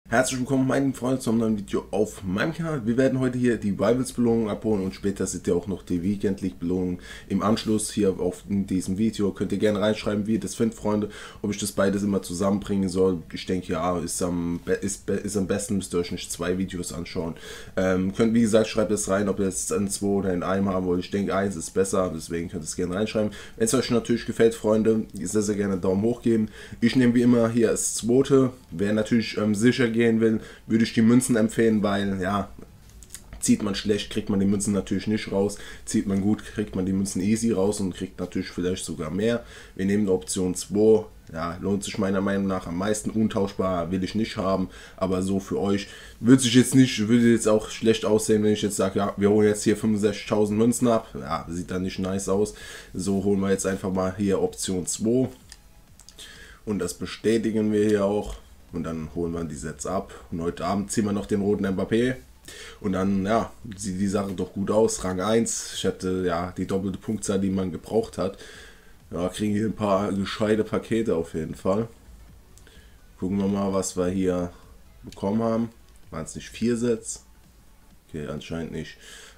Herzlich willkommen meine Freunde zu einem neuen Video auf meinem Kanal. Wir werden heute hier die Rivals Belohnung abholen und später seht ihr auch noch die Weekend League Belohnung im Anschluss hier auf diesem Video. Könnt ihr gerne reinschreiben, wie ihr das findet, Freunde, ob ich das beides immer zusammenbringen soll. Ich denke, ja, ist am besten, müsst ihr euch nicht zwei Videos anschauen. Könnt, wie gesagt, schreibt es rein, ob ihr es in zwei oder in einem haben wollt. Ich denke, eins ist besser, deswegen könnt ihr es gerne reinschreiben. Wenn es euch natürlich gefällt, Freunde, sehr, sehr gerne einen Daumen hoch geben. Ich nehme wie immer hier das zweite. Wer natürlich sicher gehen will, würde ich die Münzen empfehlen, weil ja, zieht man schlecht, kriegt man die Münzen natürlich nicht raus, zieht man gut, kriegt man die Münzen easy raus und kriegt natürlich vielleicht sogar mehr. Wir nehmen die Option 2, ja, lohnt sich meiner Meinung nach am meisten. Untauschbar will ich nicht haben, aber so für euch würde jetzt auch schlecht aussehen, wenn ich jetzt sage, ja, wir holen jetzt hier 65.000 Münzen ab, ja, sieht dann nicht nice aus. So holen wir jetzt einfach mal hier Option 2 und das bestätigen wir hier auch. Und dann holen wir die Sets ab. Und heute Abend ziehen wir noch den roten Mbappé. Und dann, ja, sieht die Sache doch gut aus. Rang 1. Ich hatte ja die doppelte Punktzahl, die man gebraucht hat. Ja, kriegen hier ein paar gescheite Pakete auf jeden Fall. Gucken wir mal, was wir hier bekommen haben. Waren es nicht 4 Sets? Okay, anscheinend nicht.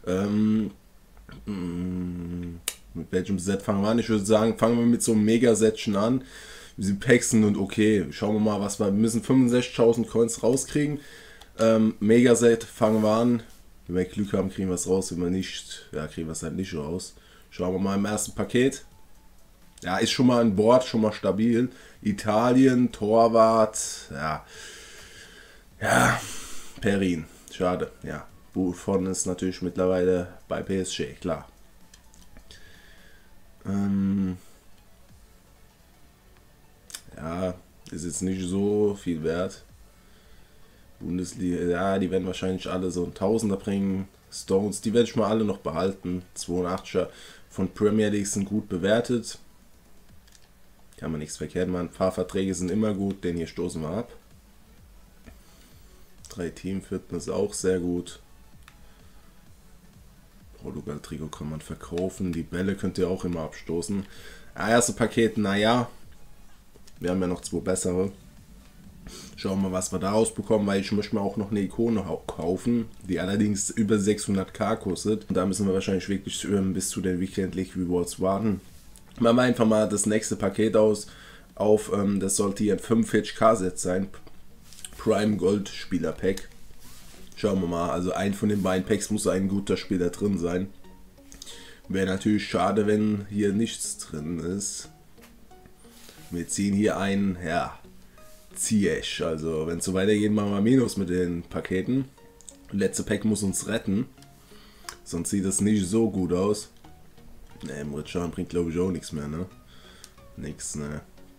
Mit welchem Set fangen wir an? Ich würde sagen, fangen wir mit so einem Mega-Setchen an. Die Packs sind und okay. Schauen wir mal, was wir müssen. 65.000 Coins rauskriegen. Megaset fangen wir an. Wenn wir Glück haben, kriegen wir es raus. Wenn wir nicht, ja, kriegen wir es halt nicht raus. Schauen wir mal im ersten Paket. Ja, ist schon mal ein Board, schon mal stabil. Italien, Torwart, ja. Ja, Perin. Schade, ja. Buffon ist natürlich mittlerweile bei PSG, klar. Ja, ist jetzt nicht so viel wert. Bundesliga, ja, die werden wahrscheinlich alle so ein Tausender bringen. Stones, die werde ich mal alle noch behalten. 82er von Premier League sind gut bewertet. Kann man nichts verkehrt machen. Ein paar Verträge sind immer gut, den hier stoßen wir ab. 3 Teamvierten ist auch sehr gut. Portugal-Trikot kann man verkaufen. Die Bälle könnt ihr auch immer abstoßen. Ja, erste Paket, naja. Wir haben ja noch 2 bessere. Schauen wir mal, was wir daraus bekommen, weil ich möchte mir auch noch eine Ikone kaufen, die allerdings über 600k kostet. Und da müssen wir wahrscheinlich wirklich bis zu den Weekend League Rewards warten. Machen wir einfach mal das nächste Paket aus. Das sollte hier ein 45k Set sein. Prime Gold Spieler Pack. Schauen wir mal, also ein von den beiden Packs muss ein guter Spieler drin sein. Wäre natürlich schade, wenn hier nichts drin ist. Wir ziehen hier einen, ja, Ziyech. Also wenn es so weitergeht, machen wir Minus mit den Paketen. Letzte Pack muss uns retten. Sonst sieht das nicht so gut aus. Ne, Mritschan bringt glaube ich auch nichts mehr, ne? Nix, ne.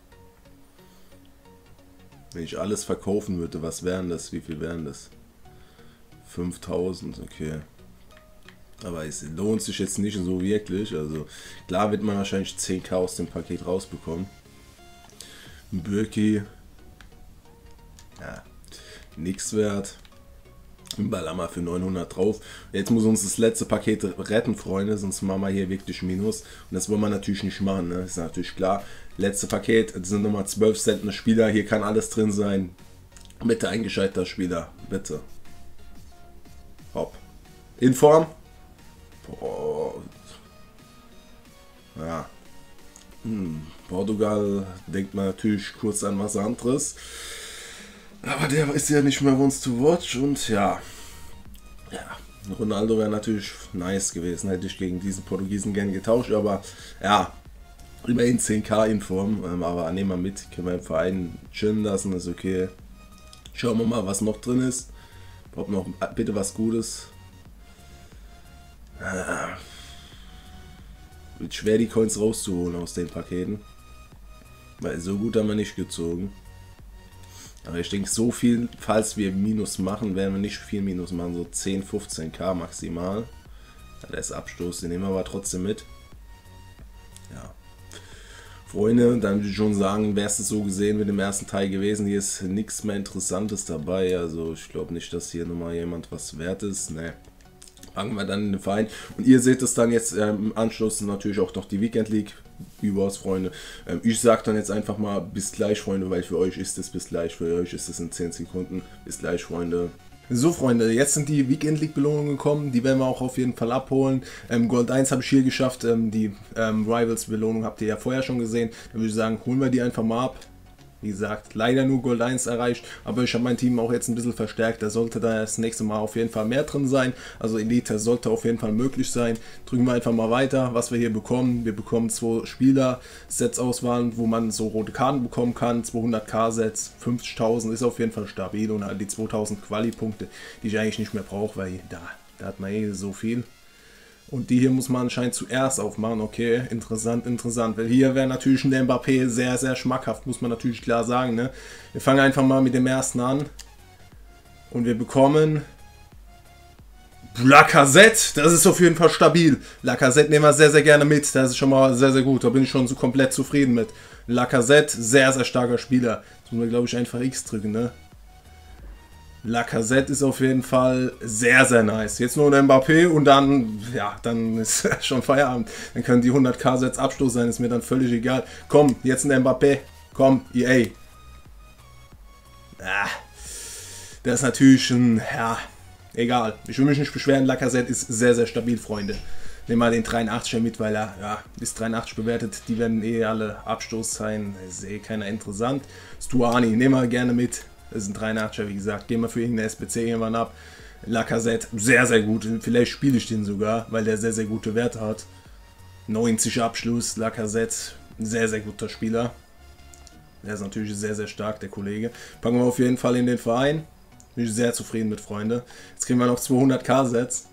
Wenn ich alles verkaufen würde, was wären das? Wie viel wären das? 5000, okay. Aber es lohnt sich jetzt nicht so wirklich. Also klar wird man wahrscheinlich 10k aus dem Paket rausbekommen. Birki. Ja, nichts wert. Ballern wir für 900 drauf. Jetzt muss uns das letzte Paket retten, Freunde, sonst machen wir hier wirklich Minus. Und das wollen wir natürlich nicht machen, ne? Ist natürlich klar. Letzte Paket, das sind nochmal 12 seltene Spieler. Hier kann alles drin sein. Bitte ein gescheiter Spieler, bitte. Hopp. In Form. Boah. Ja. Portugal denkt man natürlich kurz an was anderes. Aber der ist ja nicht mehr once to watch und ja. Ja. Ronaldo wäre natürlich nice gewesen, hätte ich gegen diesen Portugiesen gern getauscht, aber ja. Immerhin 10k in Form, aber nehmen wir mit, können wir im Verein chillen lassen, ist okay. Schauen wir mal, was noch drin ist. Braucht noch bitte was Gutes. Wird schwer die Coins rauszuholen aus den Paketen. Weil so gut haben wir nicht gezogen. Aber ich denke, so viel, falls wir Minus machen, werden wir nicht viel Minus machen. So 10, 15k maximal. Ja, der ist Abstoß, den nehmen wir aber trotzdem mit. Ja. Freunde, dann würde ich schon sagen, wäre es so gesehen mit dem ersten Teil gewesen. Hier ist nichts mehr Interessantes dabei. Also ich glaube nicht, dass hier nochmal jemand was wert ist. Ne. Fangen wir dann in den Verein. Und ihr seht es dann jetzt im Anschluss natürlich auch noch die Weekend League. Überaus, Freunde. Ich sage dann jetzt einfach mal bis gleich, Freunde, weil für euch ist es bis gleich, für euch ist es in 10 Sekunden. Bis gleich, Freunde. So, Freunde, jetzt sind die Weekend League Belohnungen gekommen, die werden wir auch auf jeden Fall abholen. Gold 1 habe ich hier geschafft, die Rivals Belohnung habt ihr ja vorher schon gesehen. Dann würde ich sagen, holen wir die einfach mal ab. Wie gesagt, leider nur Gold 1 erreicht, aber ich habe mein Team auch jetzt ein bisschen verstärkt. Da sollte da das nächste Mal auf jeden Fall mehr drin sein. Also Elite sollte auf jeden Fall möglich sein. Drücken wir einfach mal weiter, was wir hier bekommen. Wir bekommen 2 Spieler-Sets auswahlen, wo man so rote Karten bekommen kann. 200k-Sets, 50.000 ist auf jeden Fall stabil und halt die 2000 Quali-Punkte, die ich eigentlich nicht mehr brauche, weil da hat man eh so viel. Und die hier muss man anscheinend zuerst aufmachen. Okay, interessant, interessant. Weil hier wäre natürlich ein Mbappé sehr, sehr schmackhaft, muss man natürlich klar sagen. Ne? Wir fangen einfach mal mit dem ersten an. Und wir bekommen Lacazette. Das ist auf jeden Fall stabil. Lacazette nehmen wir sehr, sehr gerne mit. Das ist schon mal sehr, sehr gut. Da bin ich schon so komplett zufrieden mit. Lacazette, sehr, sehr starker Spieler. Das müssen wir, glaube ich, einfach X drücken, ne? Lacazette ist auf jeden Fall sehr, sehr nice. Jetzt nur ein Mbappé und dann, ja, dann ist schon Feierabend. Dann können die 100k-Sets Abstoß sein, ist mir dann völlig egal. Komm, jetzt ein Mbappé. Komm, EA. Das ist natürlich ein, ja, egal. Ich will mich nicht beschweren, Lacazette ist sehr, sehr stabil, Freunde. Nehmen wir den 83er mit, weil er, ja, bis 83 bewertet. Die werden eh alle Abstoß sein. Das ist eh keiner interessant. Stuani, nehmen wir gerne mit. Das ist ein 83er, wie gesagt. Gehen wir für irgendeine SBC irgendwann ab. Lacazette, sehr, sehr gut. Vielleicht spiele ich den sogar, weil der sehr, sehr gute Werte hat. 90 Abschluss, Lacazette, sehr, sehr guter Spieler. Der ist natürlich sehr, sehr stark, der Kollege. Packen wir auf jeden Fall in den Verein. Bin ich sehr zufrieden mit, Freunde. Jetzt kriegen wir noch 200k-Sets.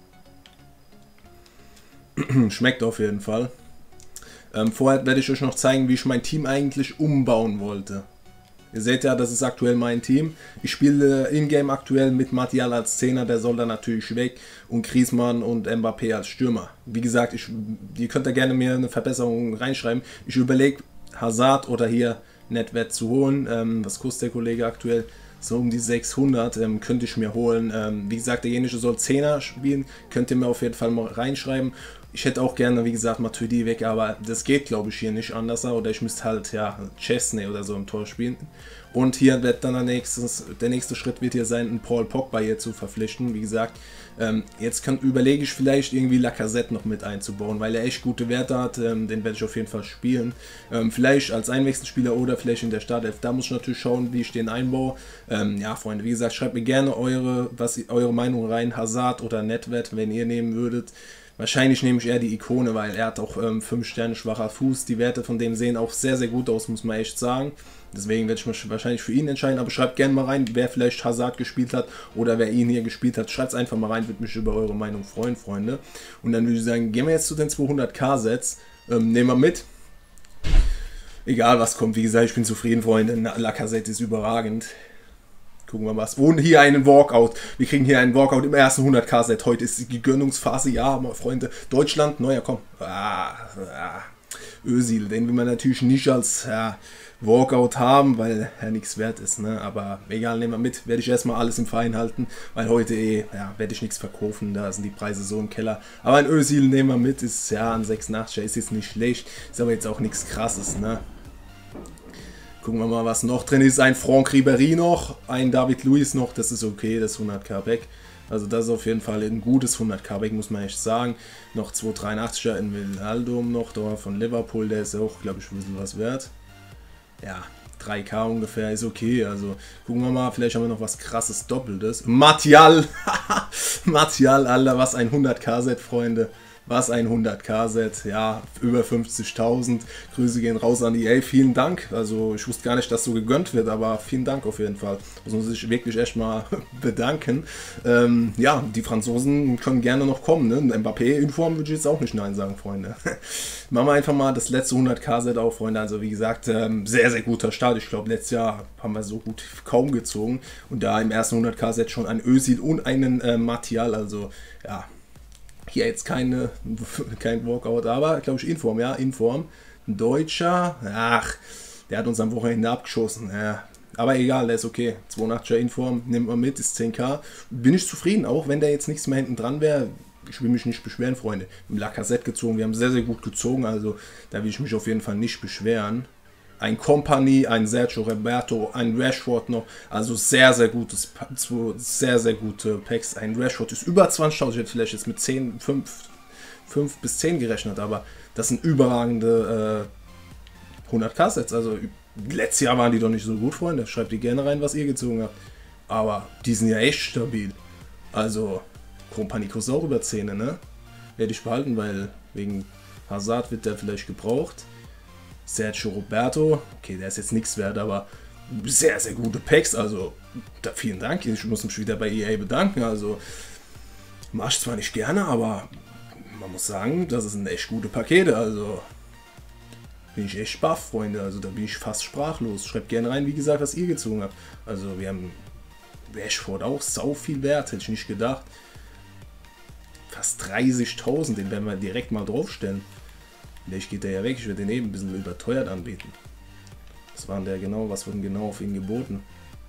Schmeckt auf jeden Fall. Vorher werde ich euch noch zeigen, wie ich mein Team eigentlich umbauen wollte. Ihr seht ja, das ist aktuell mein Team. Ich spiele in-game aktuell mit Martial als Zehner, der soll dann natürlich weg. Und Griezmann und Mbappé als Stürmer. Wie gesagt, ihr könnt da gerne mir eine Verbesserung reinschreiben. Ich überlege, Hazard oder hier Nedved zu holen. Was kostet der Kollege aktuell? So um die 600 könnte ich mir holen. Wie gesagt, derjenige soll Zehner spielen. Könnt ihr mir auf jeden Fall mal reinschreiben. Ich hätte auch gerne, wie gesagt, Matuidi weg, aber das geht, glaube ich, hier nicht anders. Oder ich müsste halt, ja, Chesney oder so im Tor spielen. Und hier wird dann der nächste Schritt wird hier sein, einen Paul Pogba hier zu verpflichten. Wie gesagt, jetzt überlege ich vielleicht irgendwie Lacazette noch mit einzubauen, weil er echt gute Werte hat. Den werde ich auf jeden Fall spielen. Vielleicht als Einwechselspieler oder vielleicht in der Startelf. Da muss ich natürlich schauen, wie ich den einbaue. Ja, Freunde, wie gesagt, schreibt mir gerne eure Meinung rein. Hazard oder Nedved, wenn ihr nehmen würdet. Wahrscheinlich nehme ich eher die Ikone, weil er hat auch 5 Sterne schwacher Fuß. Die Werte von dem sehen auch sehr, sehr gut aus, muss man echt sagen. Deswegen werde ich mich wahrscheinlich für ihn entscheiden. Aber schreibt gerne mal rein, wer vielleicht Hazard gespielt hat oder wer ihn hier gespielt hat. Schreibt es einfach mal rein, würde mich über eure Meinung freuen, Freunde. Und dann würde ich sagen, gehen wir jetzt zu den 200k-Sets. Nehmen wir mit. Egal was kommt, wie gesagt, ich bin zufrieden, Freunde. Lacazette ist überragend. Gucken wir was. Und hier einen Walkout. Wir kriegen hier einen Walkout im ersten 100k-Set. Heute ist die Gönnungsphase. Ja, meine Freunde. Deutschland, neuer, komm. Özil, den will man natürlich nicht als Walkout haben, weil er nichts wert ist. Ne? Aber egal, nehmen wir mit. Werde ich erstmal alles im Verein halten, weil heute werde ich nichts verkaufen. Da sind die Preise so im Keller. Aber ein Özil nehmen wir mit. Ist ja ein 86er, ist jetzt nicht schlecht. Ist aber jetzt auch nichts Krasses, ne? Gucken wir mal, was noch drin ist. Ein Franck Ribéry noch, ein David Luiz noch, das ist okay, das 100k Back. Also das ist auf jeden Fall ein gutes 100k Back, muss man echt sagen. Noch 283er in Wijnaldum noch, da von Liverpool, der ist auch, glaube ich, ein bisschen was wert. Ja, 3k ungefähr ist okay, also gucken wir mal, vielleicht haben wir noch was krasses Doppeltes. Martial, Martial, Alter, was ein 100k-Set, Freunde. Was ein 100k-Set, ja, über 50.000. Grüße gehen raus an EA, vielen Dank. Also ich wusste gar nicht, dass so gegönnt wird, aber vielen Dank auf jeden Fall. Das muss ich wirklich echt mal bedanken. Ja, die Franzosen können gerne noch kommen. Ne? Mbappé in Form würde ich jetzt auch nicht nein sagen, Freunde. Machen wir einfach mal das letzte 100k-Set auf, Freunde. Also wie gesagt, sehr, sehr guter Start. Ich glaube, letztes Jahr haben wir so gut kaum gezogen. Und da im ersten 100k-Set schon ein Özil und einen Martial. Also ja, hier jetzt kein Walkout, aber glaube ich Inform, ja, Inform. Ein Deutscher, ach, der hat uns am Wochenende abgeschossen, ja. Aber egal, der ist okay. 82er Inform, nimmt man mit, ist 10k. Bin ich zufrieden, auch wenn der jetzt nichts mehr hinten dran wäre. ich will mich nicht beschweren, Freunde. Wir haben Lacazette gezogen, wir haben sehr, sehr gut gezogen, also da will ich mich auf jeden Fall nicht beschweren. Ein Kompany, ein Sergio Roberto, ein Rashford noch, also sehr, sehr gutes, sehr, sehr gute Packs. Ein Rashford ist über 20.000, ich hätte vielleicht jetzt mit 5 bis 10 gerechnet, aber das sind überragende 100k-Sets, also letztes Jahr waren die doch nicht so gut, Freunde. Schreibt die gerne rein, was ihr gezogen habt. Aber die sind ja echt stabil. Also, Kompany kostet auch über 10, ne? Werde ich behalten, weil wegen Hazard wird der vielleicht gebraucht. Sergio Roberto, okay, der ist jetzt nichts wert, aber sehr, sehr gute Packs. Also, da vielen Dank. Ich muss mich wieder bei EA bedanken. Also, mach ich zwar nicht gerne, aber man muss sagen, das sind echt gute Pakete. Also, bin ich echt baff, Freunde. Also, da bin ich fast sprachlos. Schreibt gerne rein, wie gesagt, was ihr gezogen habt. Also, wir haben Rashford auch sau viel wert, hätte ich nicht gedacht. Fast 30.000, den werden wir direkt mal draufstellen. Vielleicht geht der ja weg, ich werde den eben ein bisschen überteuert anbieten. Was war denn der genau? Was wurde genau auf ihn geboten?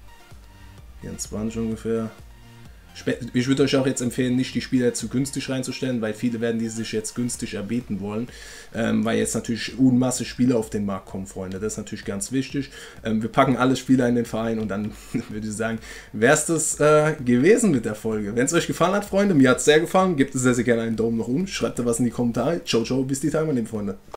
24 ungefähr. Ich würde euch auch jetzt empfehlen, nicht die Spieler zu günstig reinzustellen, weil viele werden die sich jetzt günstig erbeten wollen, weil jetzt natürlich Unmasse Spieler auf den Markt kommen, Freunde. Das ist natürlich ganz wichtig. Wir packen alle Spieler in den Verein und dann würde ich sagen, wäre es das gewesen mit der Folge. Wenn es euch gefallen hat, Freunde, mir hat es sehr gefallen, gebt es sehr, sehr gerne einen Daumen nach oben, schreibt da was in die Kommentare. Ciao, ciao, bis die Tage, meine lieben Freunde.